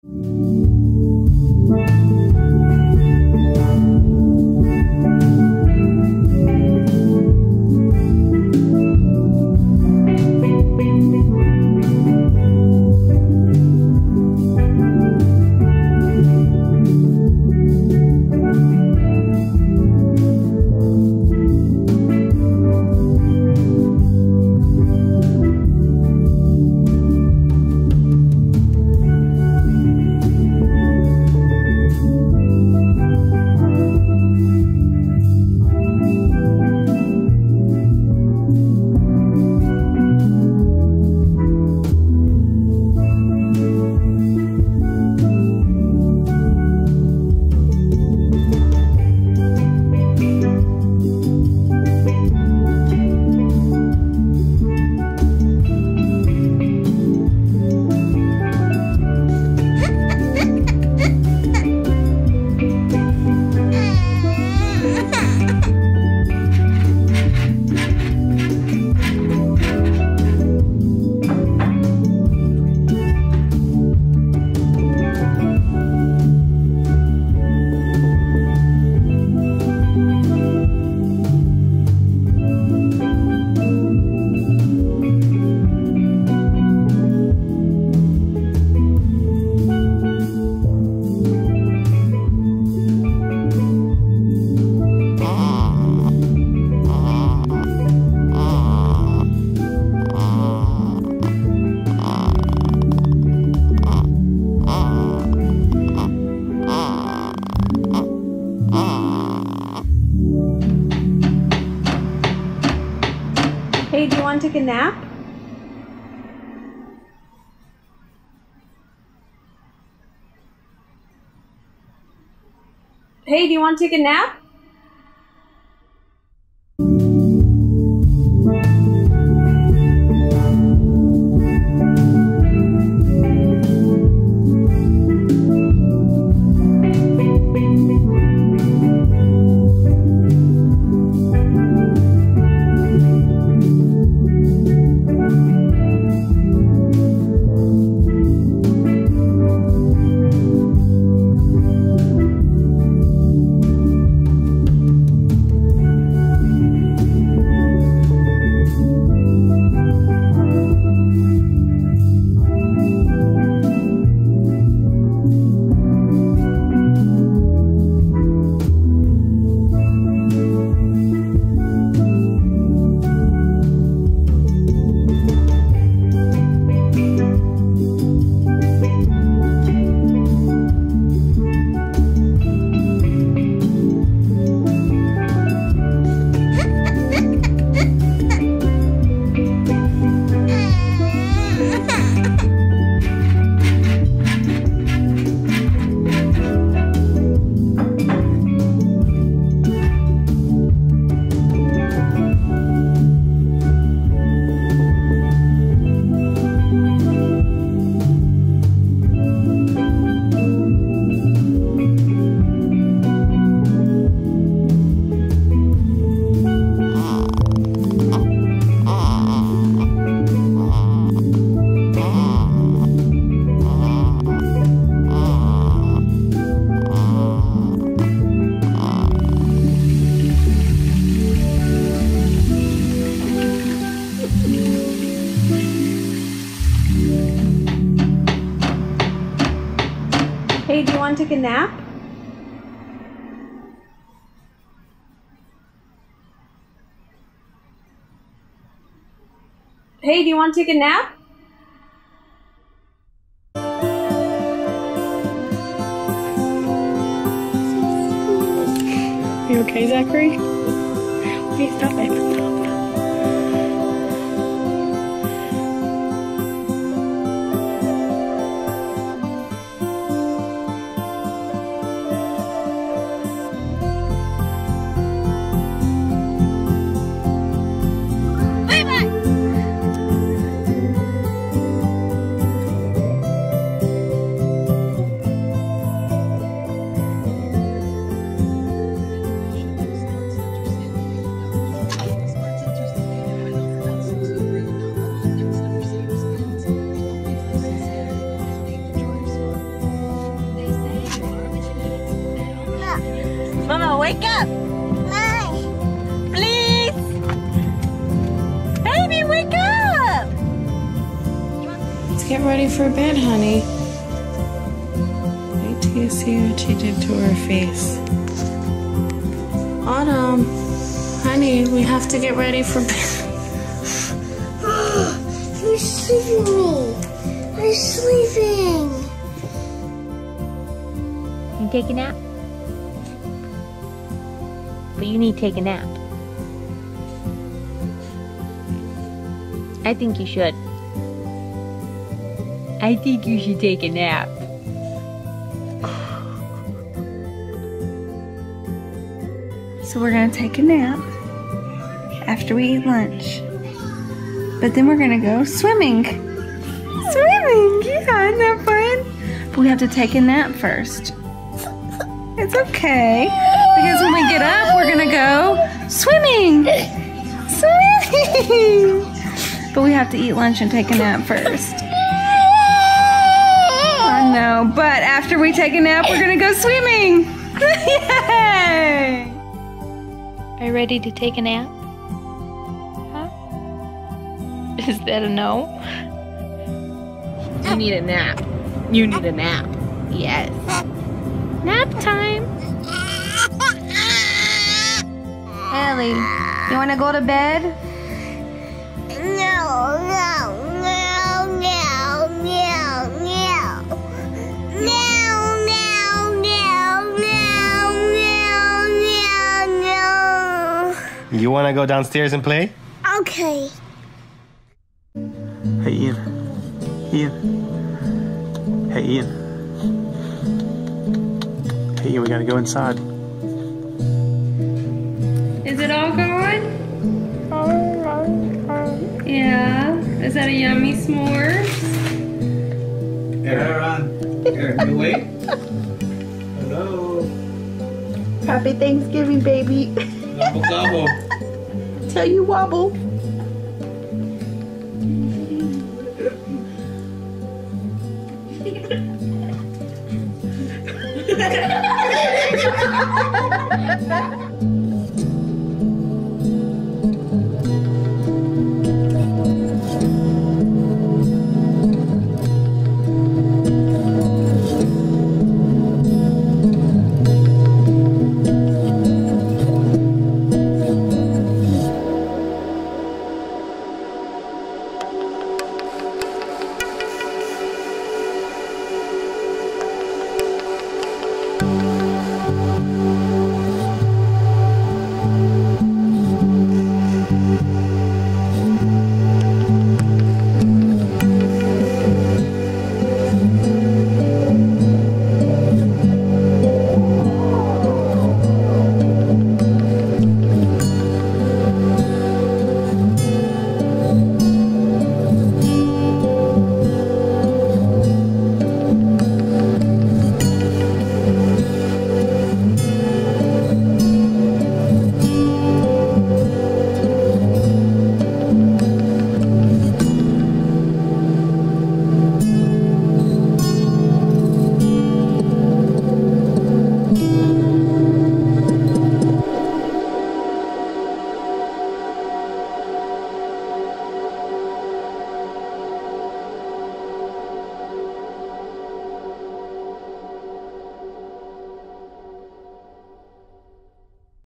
Hey, do you want to take a nap? Hey, do you want to take a nap? Hey, do you want to take a nap? Hey, do you want to take a nap? Are you okay, Zachary? Wait, stop it. Stop. Mama, wake up! Please! Baby, wake up! Let's get ready for bed, honey. Wait till you see what she did to her face. Autumn, honey, we have to get ready for bed. You're sleeping me. I'm sleeping. You take a nap? But you need to take a nap. I think you should. I think you should take a nap. So we're gonna take a nap after we eat lunch. But then we're gonna go swimming. Swimming! Yeah, isn't that fun? But we have to take a nap first. It's okay. Because when we get up, we're gonna go swimming! Swimming! But we have to eat lunch and take a nap first. I know, but after we take a nap, we're gonna go swimming! Yay! Are you ready to take a nap? Huh? Is that a no? You need a nap. You need a nap. Yes. Nap time! Ellie, you wanna go to bed? No, no, no, no, no, no. No, no, no, no, no, no. You want to go downstairs and play? Okay. Hey Ian. Ian. Hey Ian. Hey Ian, we gotta go inside. Is it all gone? Yeah. Is that a yummy s'mores? Here, Here, you wait. Hello. Happy Thanksgiving, baby. Gobble, gobble. Till you wobble.